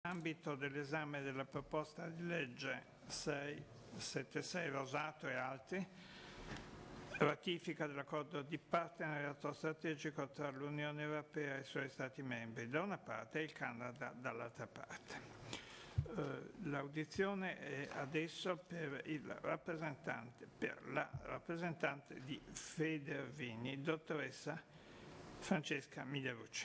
Nell'ambito dell'esame della proposta di legge 676 Rosato e altri, ratifica dell'accordo di partenariato strategico tra l'Unione Europea e i suoi Stati membri da una parte e il Canada dall'altra parte. L'audizione è adesso per la rappresentante di Federvini, dottoressa Francesca Migliarucci.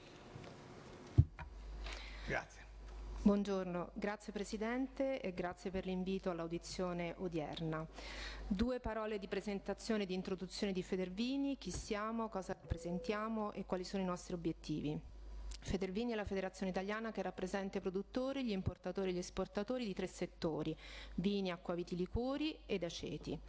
Grazie. Buongiorno, grazie Presidente e grazie per l'invito all'audizione odierna. Due parole di presentazione e di introduzione di Federvini: chi siamo, cosa rappresentiamo e quali sono i nostri obiettivi. Federvini è la federazione italiana che rappresenta i produttori, gli importatori e gli esportatori di 3 settori: vini, acquaviti, liquori ed aceti.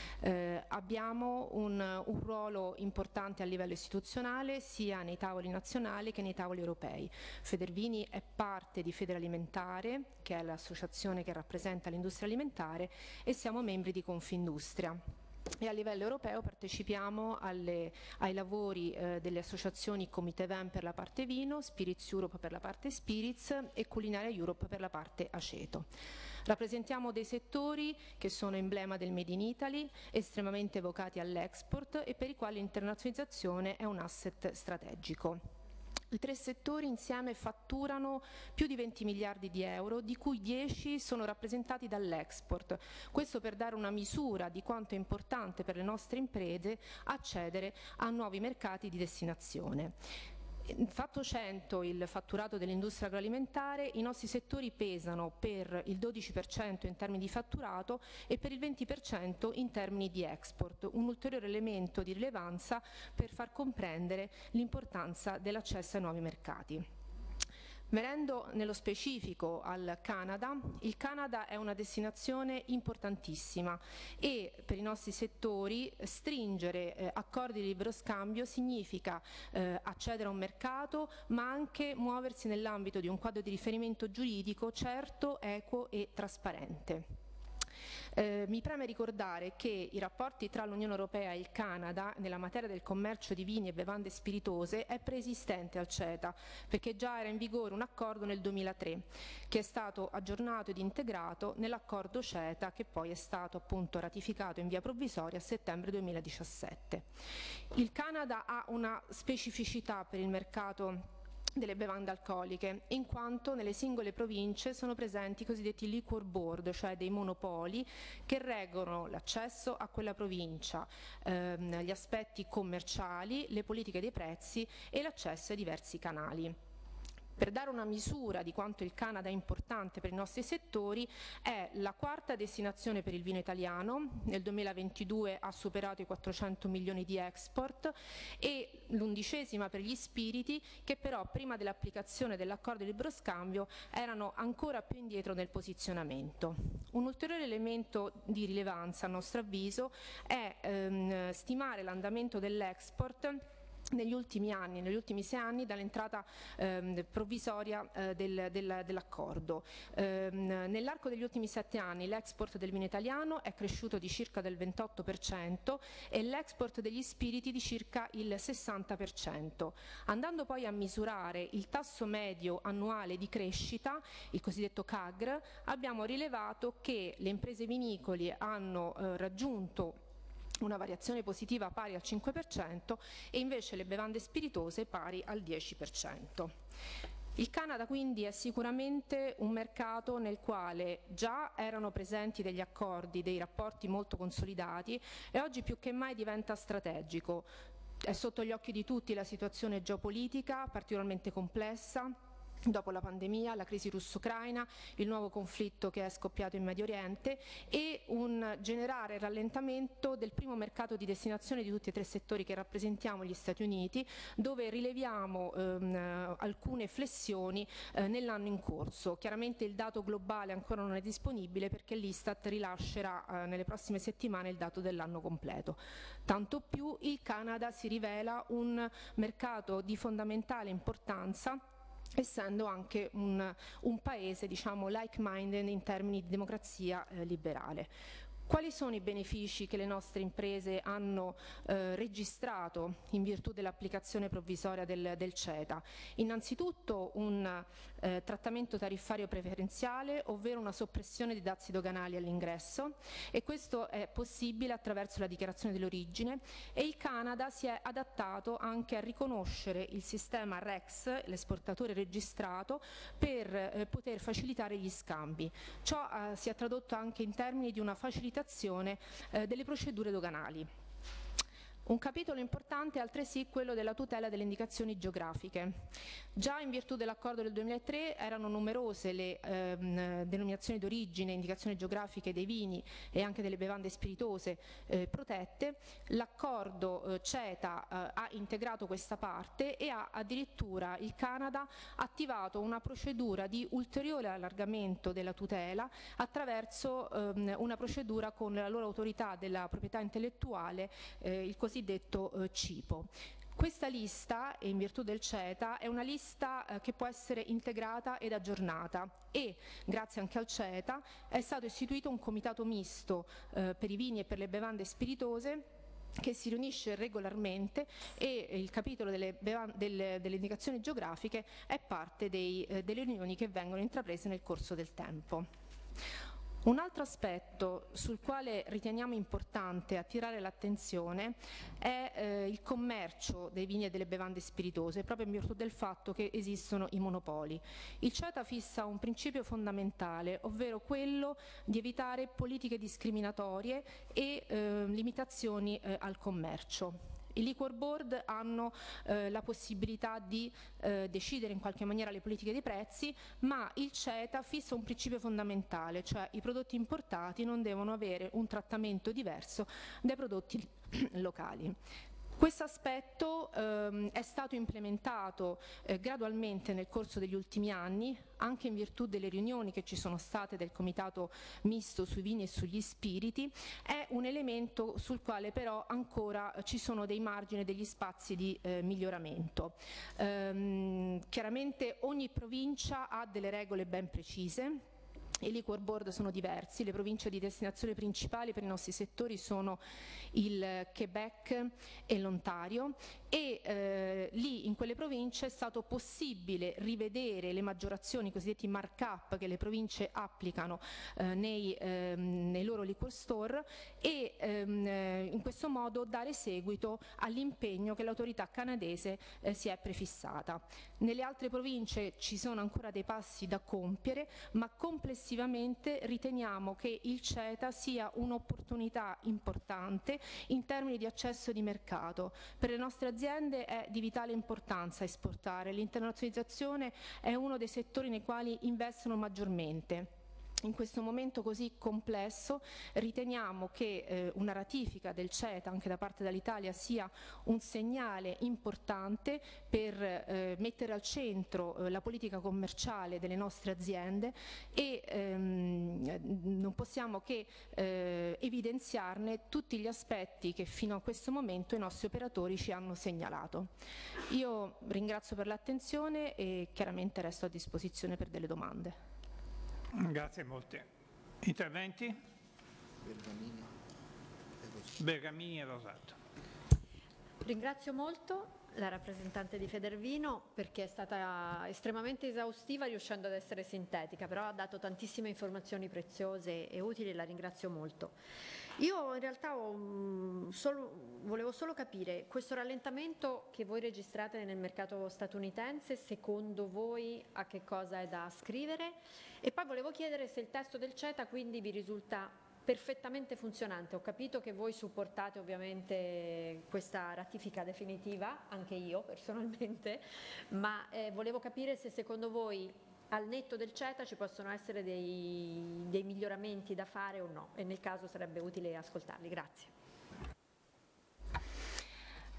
Abbiamo un ruolo importante a livello istituzionale sia nei tavoli nazionali che nei tavoli europei. Federvini è parte di Federalimentare, che è l'associazione che rappresenta l'industria alimentare, e siamo membri di Confindustria. E a livello europeo partecipiamo ai lavori delle associazioni Comité Vin per la parte vino, Spirits Europe per la parte spirits e Culinaria Europe per la parte aceto. Rappresentiamo dei settori che sono emblema del Made in Italy, estremamente vocati all'export e per i quali l'internazionalizzazione è un asset strategico. I 3 settori insieme fatturano più di 20 miliardi di euro, di cui 10 sono rappresentati dall'export. Questo per dare una misura di quanto è importante per le nostre imprese accedere a nuovi mercati di destinazione. Fatto 100 il fatturato dell'industria agroalimentare, i nostri settori pesano per il 12% in termini di fatturato e per il 20% in termini di export, un ulteriore elemento di rilevanza per far comprendere l'importanza dell'accesso ai nuovi mercati. Venendo nello specifico al Canada, il Canada è una destinazione importantissima e per i nostri settori stringere accordi di libero scambio significa accedere a un mercato ma anche muoversi nell'ambito di un quadro di riferimento giuridico certo, equo e trasparente. Mi preme ricordare che i rapporti tra l'Unione Europea e il Canada nella materia del commercio di vini e bevande spiritose è preesistente al CETA, perché già era in vigore un accordo nel 2003 che è stato aggiornato ed integrato nell'accordo CETA, che poi è stato appunto ratificato in via provvisoria a settembre 2017. Il Canada ha una specificità per il mercato delle bevande alcoliche, in quanto nelle singole province sono presenti i cosiddetti liquor board, cioè dei monopoli che reggono l'accesso a quella provincia, gli aspetti commerciali, le politiche dei prezzi e l'accesso ai diversi canali. Per dare una misura di quanto il Canada è importante per i nostri settori, è la 4ª destinazione per il vino italiano, nel 2022 ha superato i 400 milioni di export, e l'11ª per gli spiriti, che però prima dell'applicazione dell'accordo di libero scambio erano ancora più indietro nel posizionamento. Un ulteriore elemento di rilevanza, a nostro avviso, è stimare l'andamento dell'export negli ultimi anni, negli ultimi 6 anni dall'entrata provvisoria dell'accordo. Nell'arco degli ultimi 7 anni l'export del vino italiano è cresciuto di circa del 28% e l'export degli spiriti di circa il 60%. Andando poi a misurare il tasso medio annuale di crescita, il cosiddetto CAGR, abbiamo rilevato che le imprese vinicole hanno raggiunto una variazione positiva pari al 5% e invece le bevande spiritose pari al 10%. Il Canada quindi è sicuramente un mercato nel quale già erano presenti degli accordi, dei rapporti molto consolidati e oggi più che mai diventa strategico. È sotto gli occhi di tutti la situazione geopolitica particolarmente complessa, dopo la pandemia, la crisi russo-ucraina, il nuovo conflitto che è scoppiato in Medio Oriente e un generale rallentamento del primo mercato di destinazione di tutti e 3 settori che rappresentiamo, gli Stati Uniti, dove rileviamo alcune flessioni nell'anno in corso. Chiaramente il dato globale ancora non è disponibile perché l'Istat rilascerà nelle prossime settimane il dato dell'anno completo. Tanto più il Canada si rivela un mercato di fondamentale importanza, essendo anche un paese, diciamo, like-minded in termini di democrazia liberale. Quali sono i benefici che le nostre imprese hanno registrato in virtù dell'applicazione provvisoria del CETA? Innanzitutto un trattamento tariffario preferenziale, ovvero una soppressione di dazi doganali all'ingresso, e questo è possibile attraverso la dichiarazione dell'origine, e il Canada si è adattato anche a riconoscere il sistema REX, l'esportatore registrato, per poter facilitare gli scambi. Ciò si è tradotto anche in termini di una facilitazione delle procedure doganali. Un capitolo importante è altresì quello della tutela delle indicazioni geografiche. Già in virtù dell'accordo del 2003 erano numerose le denominazioni d'origine, indicazioni geografiche dei vini e anche delle bevande spiritose protette. L'accordo CETA ha integrato questa parte e ha addirittura il Canada attivato una procedura di ulteriore allargamento della tutela attraverso una procedura con la loro autorità della proprietà intellettuale, il cosiddetto CIPO. Questa lista, in virtù del CETA, è una lista che può essere integrata ed aggiornata, e grazie anche al CETA è stato istituito un comitato misto per i vini e per le bevande spiritose che si riunisce regolarmente, e il capitolo delle indicazioni geografiche è parte delle riunioni che vengono intraprese nel corso del tempo. Un altro aspetto sul quale riteniamo importante attirare l'attenzione è il commercio dei vini e delle bevande spiritose, proprio in virtù del fatto che esistono i monopoli. Il CETA fissa un principio fondamentale, ovvero quello di evitare politiche discriminatorie e limitazioni al commercio. I liquor board hanno la possibilità di decidere in qualche maniera le politiche dei prezzi, ma il CETA fissa un principio fondamentale, cioè i prodotti importati non devono avere un trattamento diverso dai prodotti locali. Questo aspetto è stato implementato gradualmente nel corso degli ultimi anni, anche in virtù delle riunioni che ci sono state del Comitato Misto sui vini e sugli spiriti. È un elemento sul quale però ancora ci sono dei margini e degli spazi di miglioramento. Chiaramente ogni provincia ha delle regole ben precise. I liquor board sono diversi, le province di destinazione principali per i nostri settori sono il Quebec e l'Ontario, e lì in quelle province è stato possibile rivedere le maggiorazioni, i cosiddetti markup che le province applicano nei loro liquor store, e in questo modo dare seguito all'impegno che l'autorità canadese si è prefissata. Nelle altre province ci sono ancora dei passi da compiere, ma complessivamente riteniamo che il CETA sia un'opportunità importante in termini di accesso di mercato. Per le nostre aziende è di vitale importanza esportare, l'internazionalizzazione è uno dei settori nei quali investono maggiormente. In questo momento così complesso riteniamo che una ratifica del CETA anche da parte dell'Italia sia un segnale importante per mettere al centro la politica commerciale delle nostre aziende, e non possiamo che evidenziarne tutti gli aspetti che fino a questo momento i nostri operatori ci hanno segnalato. Io ringrazio per l'attenzione e chiaramente resto a disposizione per delle domande. Grazie molte. Interventi? Bergamini e Rosato. Ringrazio molto la rappresentante di Federvino perché è stata estremamente esaustiva, riuscendo ad essere sintetica, però ha dato tantissime informazioni preziose e utili e la ringrazio molto. Io in realtà volevo solo capire questo rallentamento che voi registrate nel mercato statunitense, secondo voi a che cosa è da ascrivere? E poi volevo chiedere se il testo del CETA quindi vi risulta perfettamente funzionante. Ho capito che voi supportate ovviamente questa ratifica definitiva, anche io personalmente, ma volevo capire se secondo voi al netto del CETA ci possono essere dei miglioramenti da fare o no, e nel caso sarebbe utile ascoltarli. Grazie.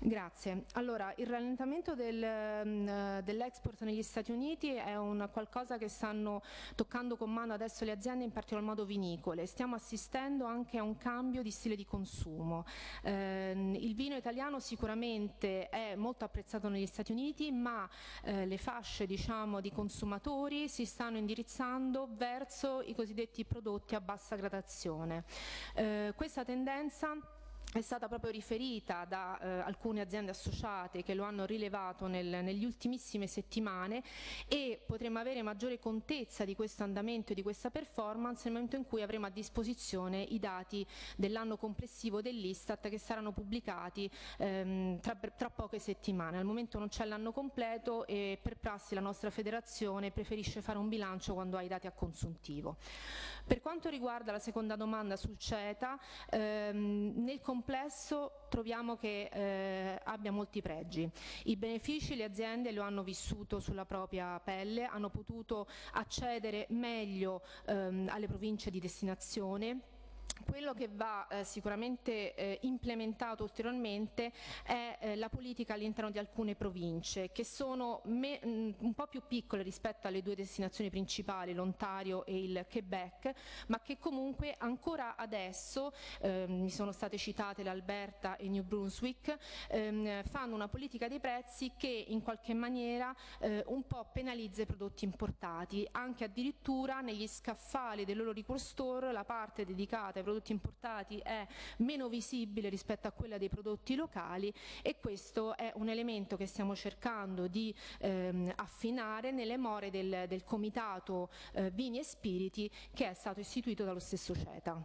Grazie. Allora, il rallentamento dell'export negli Stati Uniti è qualcosa che stanno toccando con mano adesso le aziende, in particolar modo vinicole. Stiamo assistendo anche a un cambio di stile di consumo. Il vino italiano sicuramente è molto apprezzato negli Stati Uniti, ma le fasce, diciamo, di consumatori si stanno indirizzando verso i cosiddetti prodotti a bassa gradazione. Questa tendenza è stata proprio riferita da alcune aziende associate che lo hanno rilevato negli ultimissime settimane, e potremo avere maggiore contezza di questo andamento e di questa performance nel momento in cui avremo a disposizione i dati dell'anno complessivo dell'Istat, che saranno pubblicati tra poche settimane. Al momento non c'è l'anno completo e per prassi la nostra federazione preferisce fare un bilancio quando ha i dati a consuntivo. Per quanto riguarda la seconda domanda sul CETA, nel complesso troviamo che abbia molti pregi. I benefici le aziende lo hanno vissuto sulla propria pelle, hanno potuto accedere meglio alle province di destinazione. Quello che va sicuramente implementato ulteriormente è la politica all'interno di alcune province, che sono un po' più piccole rispetto alle due destinazioni principali, l'Ontario e il Quebec, ma che comunque ancora adesso, mi sono state citate l'Alberta e New Brunswick, fanno una politica dei prezzi che in qualche maniera un po' penalizza i prodotti importati. Anche addirittura negli scaffali dei loro liquor store la parte dedicata ai prodotti importati è meno visibile rispetto a quella dei prodotti locali, e questo è un elemento che stiamo cercando di affinare nelle more del comitato vini e spiriti, che è stato istituito dallo stesso CETA.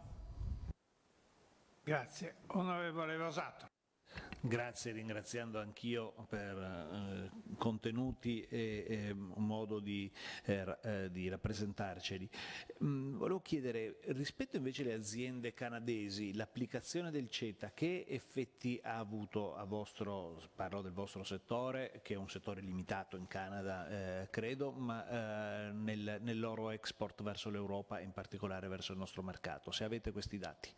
Grazie. Onorevole Rosato. Grazie, ringraziando anch'io per contenuti e un modo di rappresentarceli. Volevo chiedere, rispetto invece alle aziende canadesi, l'applicazione del CETA che effetti ha avuto parlo del vostro settore, che è un settore limitato in Canada, credo, ma nel loro export verso l'Europa e in particolare verso il nostro mercato, se avete questi dati?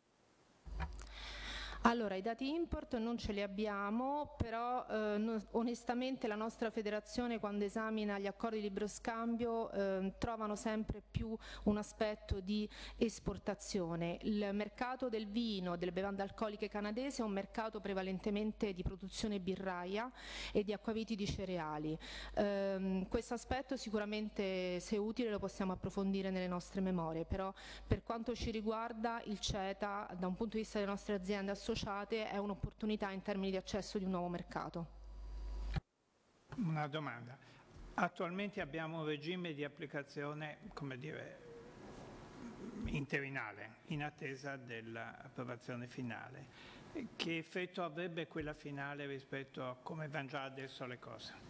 Allora, i dati import non ce li abbiamo, però onestamente la nostra federazione, quando esamina gli accordi di libero scambio, trovano sempre più un aspetto di esportazione. Il mercato del vino, delle bevande alcoliche canadese, è un mercato prevalentemente di produzione birraia e di acquaviti di cereali. Questo aspetto sicuramente, se utile, lo possiamo approfondire nelle nostre memorie, però per quanto ci riguarda il CETA, da un punto di vista delle nostre aziende associate, è un'opportunità in termini di accesso di un nuovo mercato. Una domanda. Attualmente abbiamo un regime di applicazione, come dire, interinale, in attesa dell'approvazione finale. Che effetto avrebbe quella finale rispetto a come vanno già adesso le cose?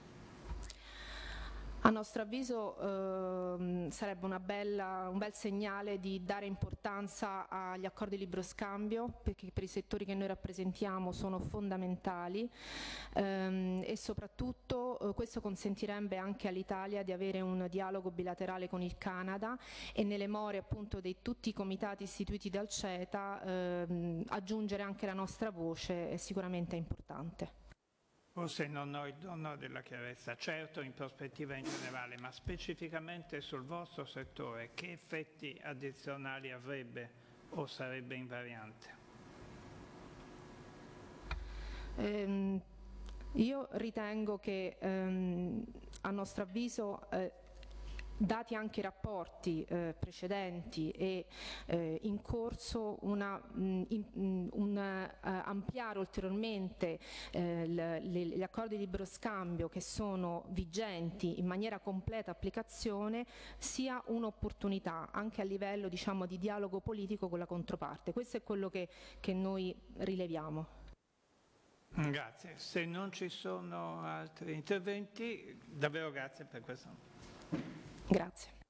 A nostro avviso sarebbe un bel segnale di dare importanza agli accordi di libero scambio, perché per i settori che noi rappresentiamo sono fondamentali, e soprattutto questo consentirebbe anche all'Italia di avere un dialogo bilaterale con il Canada, e nelle more appunto di tutti i comitati istituiti dal CETA aggiungere anche la nostra voce è sicuramente importante. Forse non ho il dono della chiarezza, certo in prospettiva in generale, ma specificamente sul vostro settore, che effetti addizionali avrebbe o sarebbe invariante? Io ritengo che a nostro avviso, dati anche i rapporti precedenti e in corso, ampliare ulteriormente gli accordi di libero scambio che sono vigenti in maniera completa applicazione sia un'opportunità anche a livello, diciamo, di dialogo politico con la controparte. Questo è quello che noi rileviamo. Grazie. Se non ci sono altri interventi, davvero grazie per questo. Grazie.